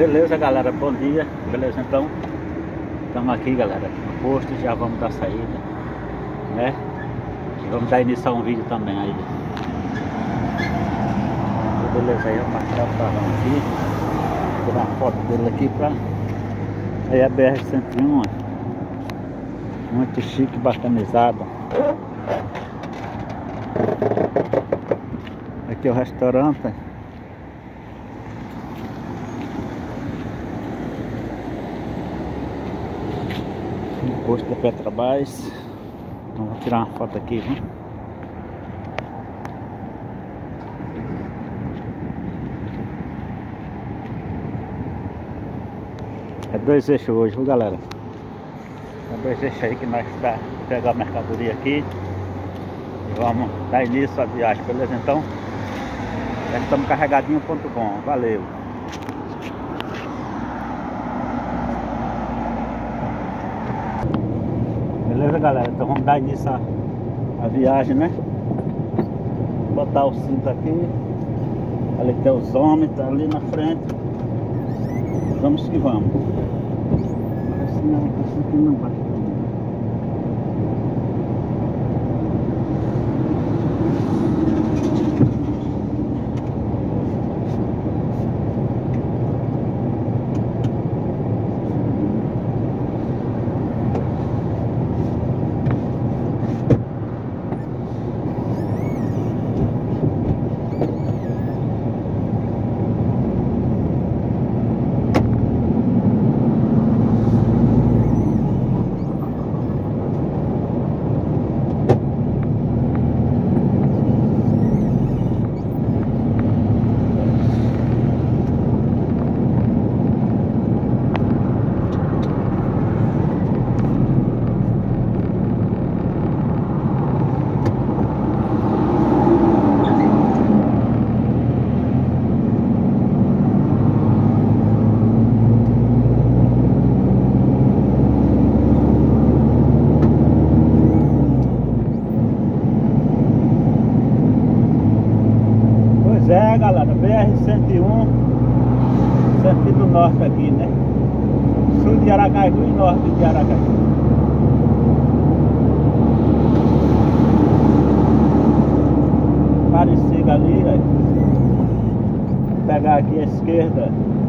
Beleza, galera, bom dia. Beleza, então estamos aqui, galera, aqui no posto. Já vamos dar saída, né? E vamos dar início a um vídeo também aí. Beleza, aí vamos marcar o carrão aqui, tirar uma foto dele aqui pra... Aí a BR-101, muito chique, bacanizado. Aqui é o restaurante. Posto da Petrobras. Então, vou tirar uma foto aqui, viu? É 2 eixos hoje, viu, galera? É 2 eixos aí que nós vamos pegar a mercadoria aqui e vamos dar início à viagem, beleza? Então, já estamos carregadinho.com. Valeu! Beleza, galera? Então vamos dar início à viagem, né? Botar o cinto aqui. Ali tem os homens, tá ali na frente. Vamos que vamos. Assim não vai. É, galera, BR-101, sentido norte aqui, né? Sul de Aracaju e norte de Aracaju. Parecida ali, ó. Vou pegar aqui a esquerda.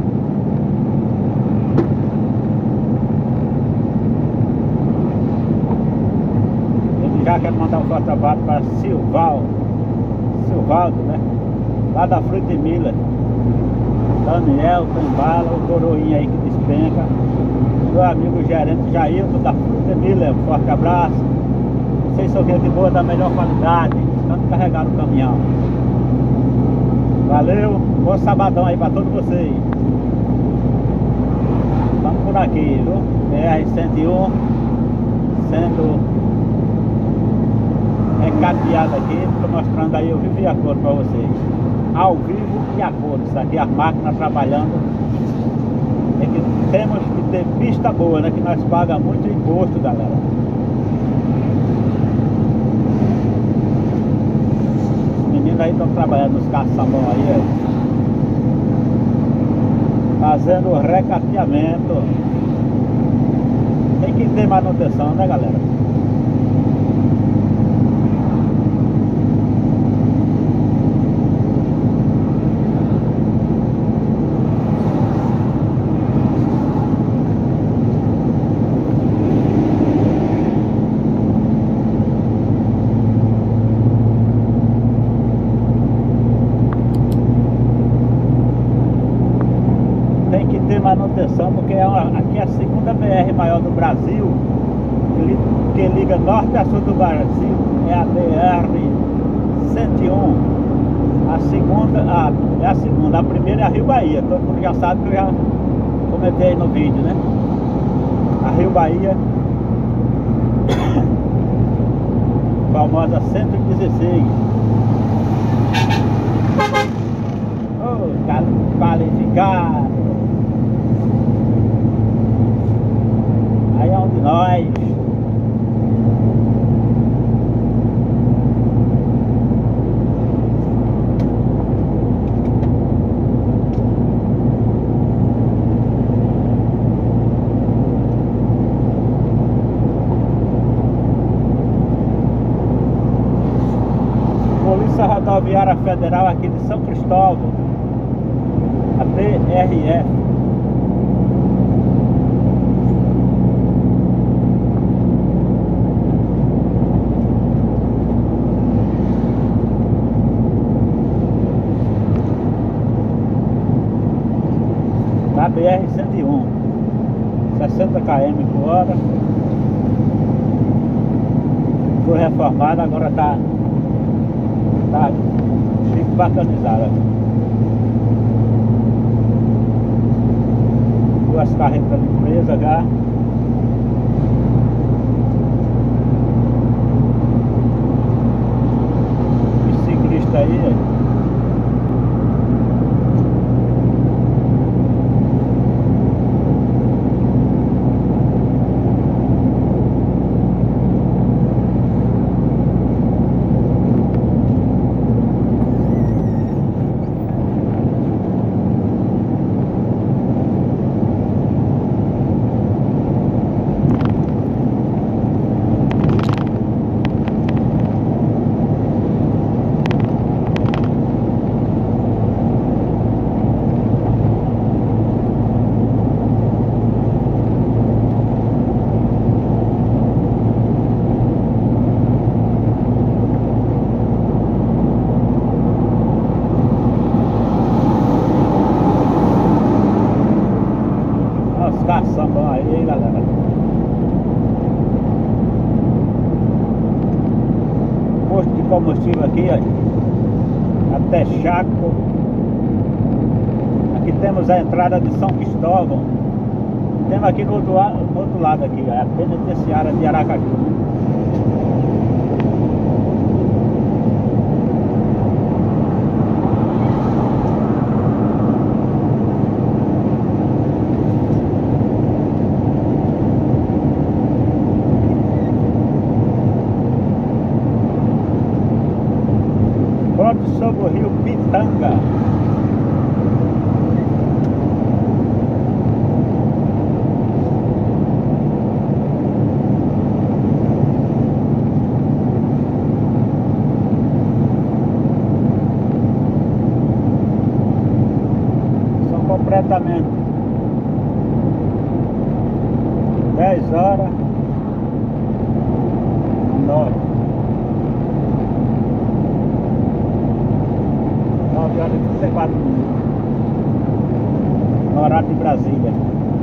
Ele já quer mandar um forte abraço para Silvaldo, né? Lá da Fruta e Mila. Daniel, Tambala, o coroinha aí que despenca. Meu amigo gerente Jailton da Fruta e Mila, um forte abraço. Vocês são gente boa, da melhor qualidade. Tanto carregar no caminhão. Valeu, bom sabadão aí pra todos vocês. Vamos por aqui, viu? BR-101 sendo encadeado aqui, estou mostrando aí o vivo e a cor para vocês. Ao vivo e a cor. Isso aqui as máquinas trabalhando. É que temos que ter pista boa, né? Que nós pagamos muito imposto, galera. Os meninos aí estão trabalhando nos caçambão aí, ó. Fazendo o recapeamento. Tem que ter manutenção, né, galera? Manutenção, porque aqui é a segunda BR maior do Brasil, que liga norte a sul do Brasil. É a BR-101. A primeira é a Rio Bahia. Todo mundo já sabe, que eu já comentei aí no vídeo, né? A Rio Bahia, famosa 116. Cara qualificado. Aí é onde nós Polícia Rodoviária Federal aqui de São Cristóvão, a PRF. Na BR-101, 60 km por hora. Foi reformada, agora tá fico bacanizada. Duas carretas de presa já. Os ciclistas aí. Caçambão aí, galera. Posto de combustível aqui, ó, até Chaco. Aqui temos a entrada de São Cristóvão. Temos aqui no outro lado aqui, ó, a penitenciária de Aracaju. Sobre o rio Pitanga. São completamente 10 horas 9 horas e 34 minutos no horário de Brasília.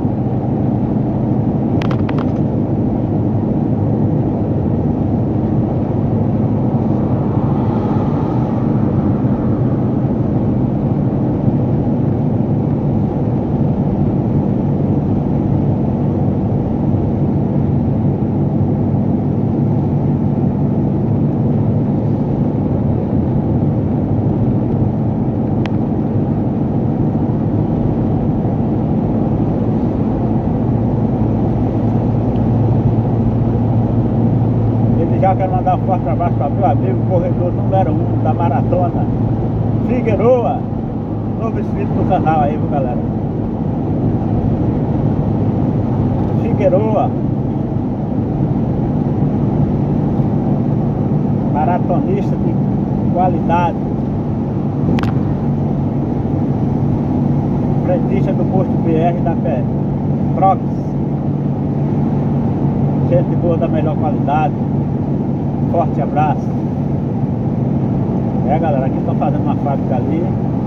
Já quero mandar um forte abraço para meu amigo, corredor número 1 da maratona, Figueroa, novo inscrito no canal aí, viu, galera? Figueroa, maratonista de qualidade, frentista do posto BR da Prox, gente boa da melhor qualidade. Forte abraço. Galera, aqui estão fazendo uma fábrica ali.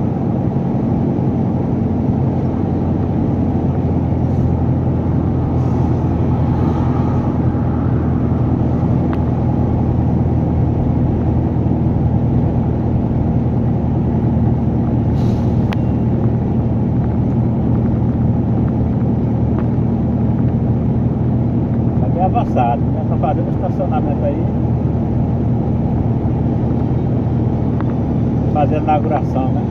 Tá bem avançado, né? Estão fazendo estacionamento aí. Fazer a inauguração, né?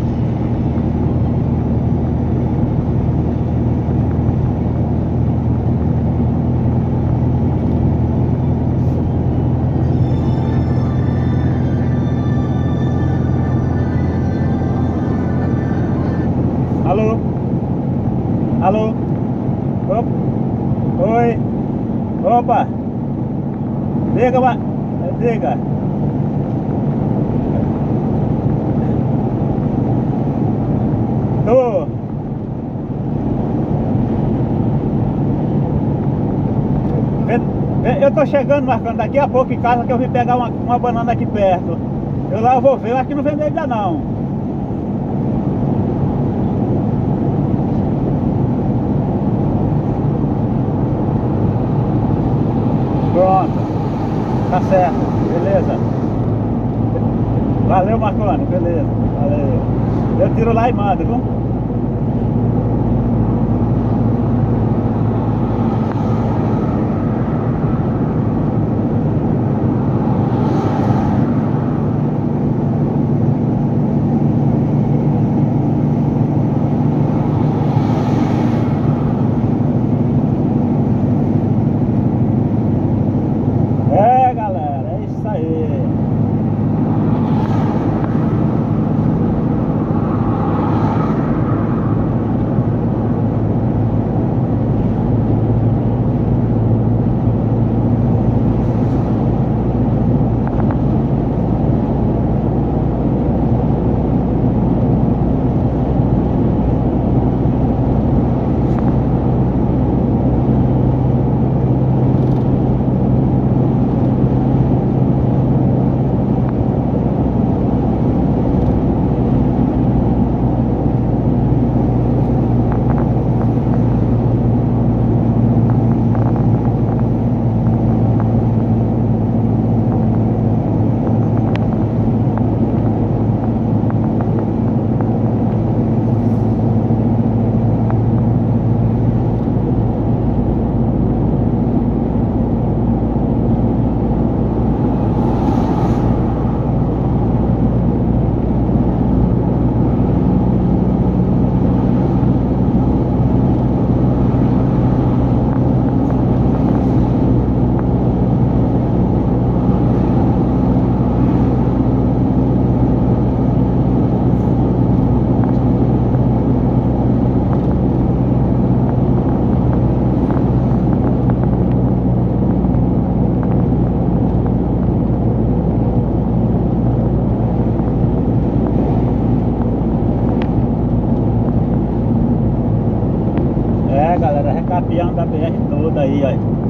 Alô? Alô? Opa. Oi? Opa! Diga, diga. chegando, Marcando, daqui a pouco em casa que eu vim pegar uma banana aqui perto. Eu lá vou ver, eu acho que não vendeu ainda não. Pronto, tá certo, beleza. Valeu, Marconi, beleza, valeu. Eu tiro lá e mando, viu? É, galera, é isso aí. É, galera, recapeando a BR toda aí, ó.